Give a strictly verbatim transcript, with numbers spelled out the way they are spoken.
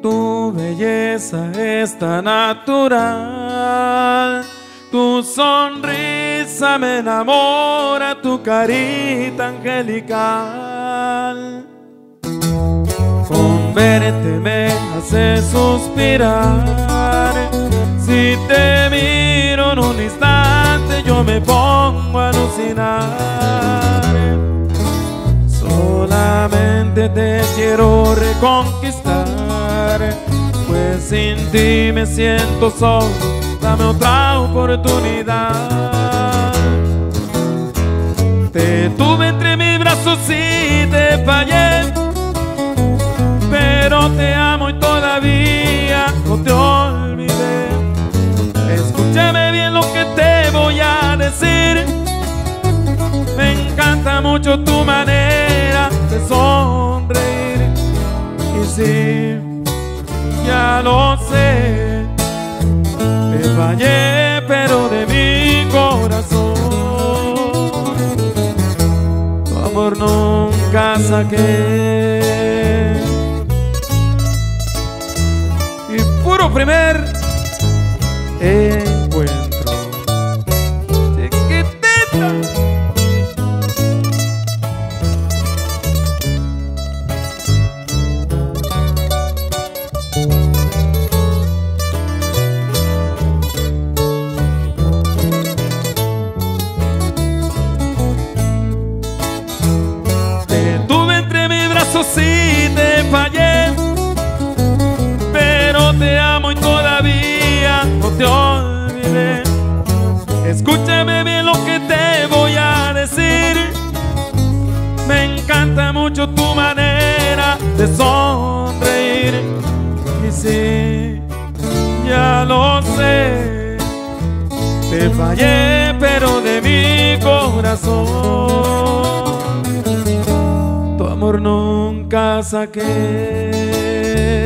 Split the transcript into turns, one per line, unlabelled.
Tu belleza es tan natural, tu sonrisa me enamora, tu carita angelical. Con verte me hace suspirar, si te miro en un instante yo me pongo a alucinar. Solamente te quiero reconquistar, pues sin ti me siento solo, dame otra oportunidad. Te tuve entre mis brazos y te fallé, pero te amo y todavía no te olvidé. Escúchame bien lo que te voy a decir, me encanta mucho tu manera de sonreír. Y sí, ya lo sé, te fallé, pero de mi corazón tu amor nunca saqué. Y puro primer encuentro, chiquitita. Sí te fallé, pero te amo y todavía no te olvidé. Escúchame bien lo que te voy a decir, me encanta mucho tu manera de sonreír. Y sí, ya lo sé, te fallé, pero de mi corazón tu amor nunca saqué.